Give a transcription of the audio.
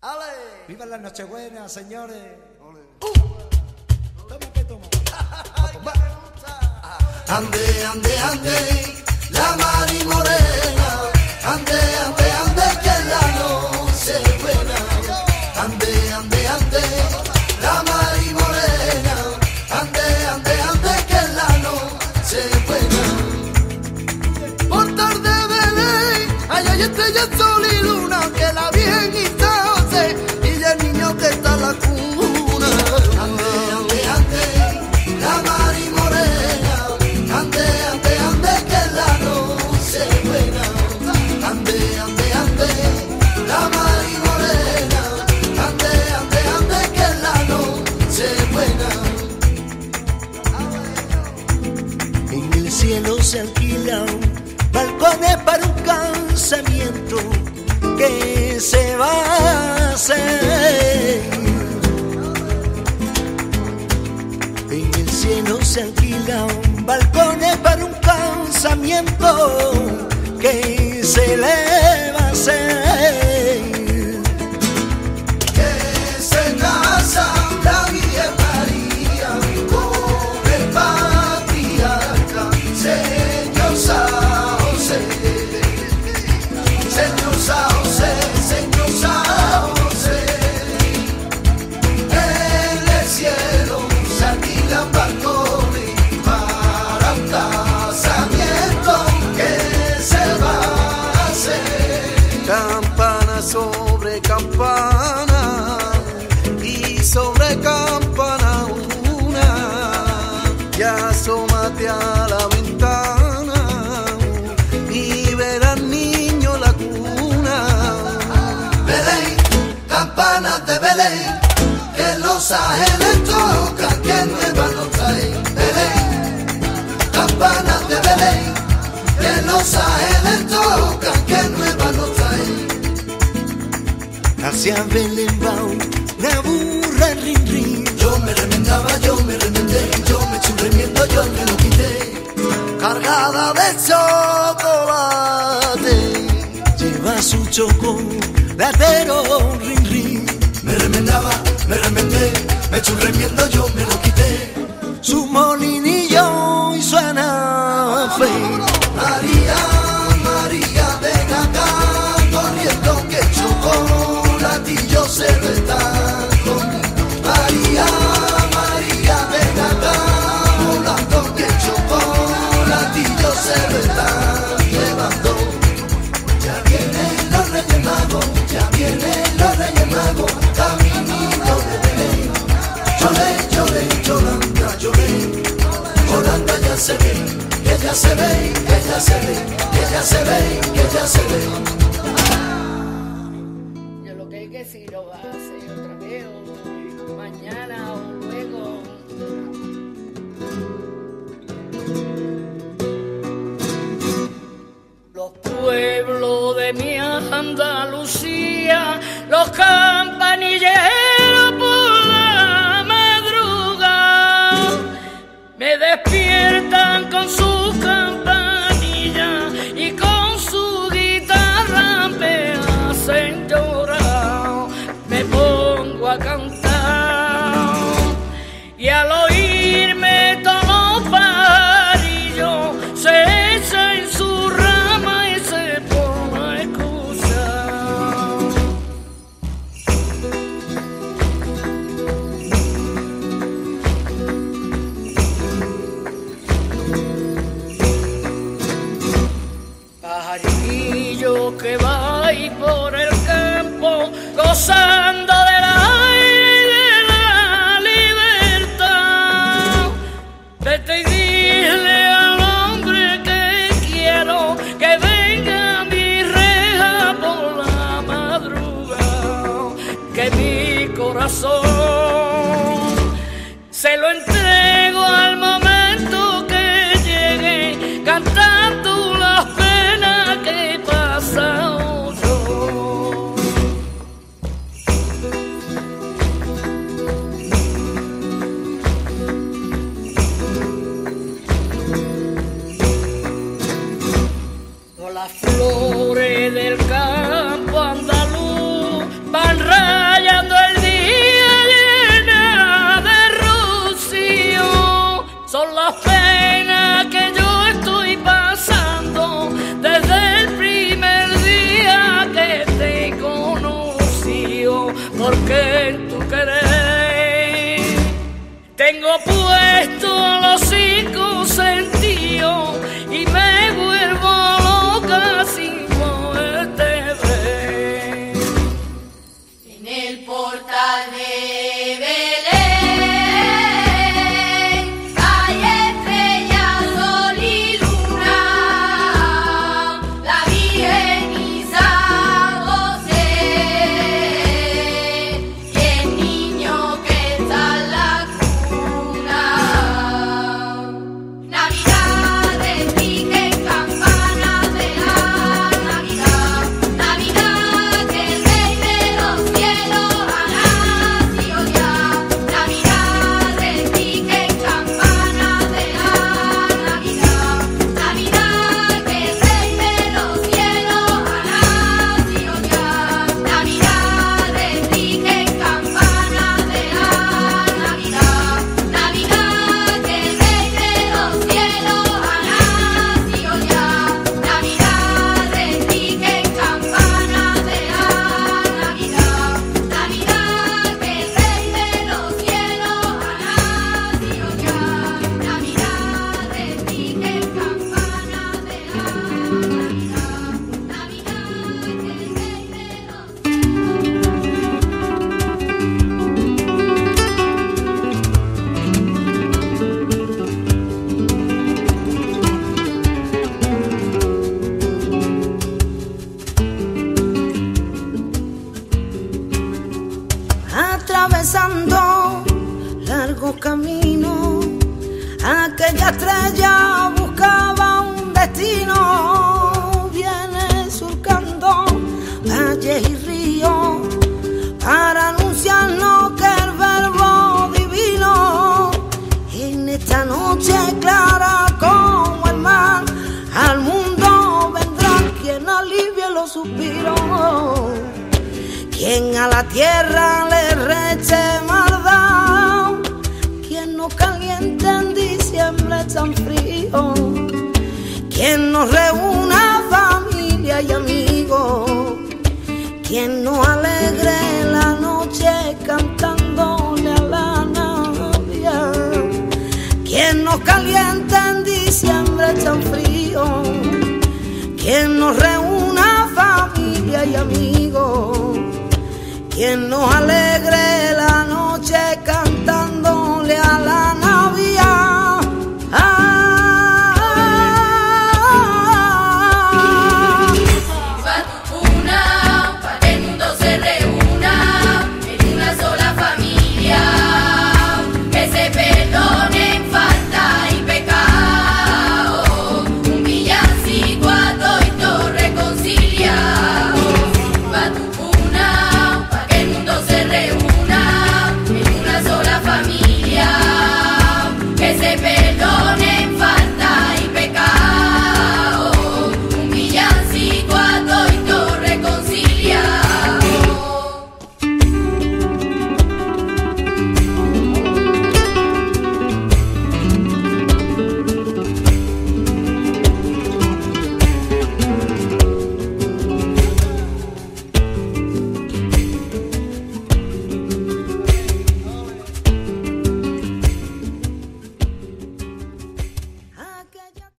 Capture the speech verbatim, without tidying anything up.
Ale. ¡Viva la Nochebuena, señores! Ole. Uh. Toma que toma. Ande, ande, ande, la Mari Morena. Ande, ande, ande, que la noche es buena. Ande, ande, ande, la Mari Morena. Ande, ande, ande, que la noche es buena. Por tarde Belén, allá hay estrella, sol y luna, que la viejita José y el niño que está en la cuna. Ande, ande, ande, la Mari Morena. Ande, ande, ande, que la noche es buena. Ande, ande, ande, la Mari Morena. Ande, ande, ande, que la noche es buena. En el cielo se alquilan balcones para un casamiento que se va a hacer. En el cielo se alquilan balcones para un casamiento que se le va a hacer. Que se casa la Virgen María con el patriarca Señor San José. Señor San José, Señor San José. En el cielo se alquilan balcones para un casamiento que se va a hacer. Campana sobre campana y sobre campana una. Ya asómate a la ventana y verás niño la cuna. Belén, campanas de Belén, que los ángeles tocan, que nuevas nos traen. Belén, campanas de Belén, que los ángeles tocan, que nuevas nos traen. Hacia Belén va una burra rin rin. Yo me remendaba, yo me remendé, yo me eché un remiendo, yo me lo quité. Cargada de chocolate, Lleva su chocolatero rin rin. me remendaba, me remendé, me eché un remiendo, yo me lo quité. Su molinillo y su anafe. María, María, ven acá, corriendo que chocolatillo se lo está comiendo. María, María, ven acá, volando que chocolatillo se lo está llevando. Ya vienen los Reyes Magos, ya vienen los Reyes Magos, caminito de Belén. Chole, chole, cholanda, chole, cholanda ya se ve, que ya se ve, que ya se ve, que ya se ve, que ya se ve. Yo lo que hay que decir lo va a hacer otra vez o mañana o luego. Los pueblos de mi Andalucía, los campanilleros por la madrugada me despiertan con su campanilla y con su guitarra me hacen llorar. Me pongo a cantar y al oírme todos los parillos se echa en su rama y se pone a escuchar. Pajarillo que va ahí por el campo gozando del aire y de la libertad. Vete y dile al hombre que quiero que venga a mi reja por la madrugada, que mi corazón se lo entrego al momento que llegue cantando las penas que he pasado yo. Con las flores del campo andaluz van porque en tu querer tengo puesto los cinco sentidos y me vuelvo loca sin poderte ver. En el portal de Belén atravesando largo camino, aquella estrella buscaba un destino, viene surcando valles y ríos para anunciarnos que el verbo divino en esta noche clara como el mar al mundo vendrá quien alivie los suspiros, quien a la tierra le reche maldad, quien nos caliente en diciembre tan frío, quien nos reúna familia y amigos, quien nos alegre la noche cantándole a la Navidad, quien nos caliente en diciembre tan frío, quien nos reúna familia y amigos, quien nos alegre la noche cantándole a la Navidad.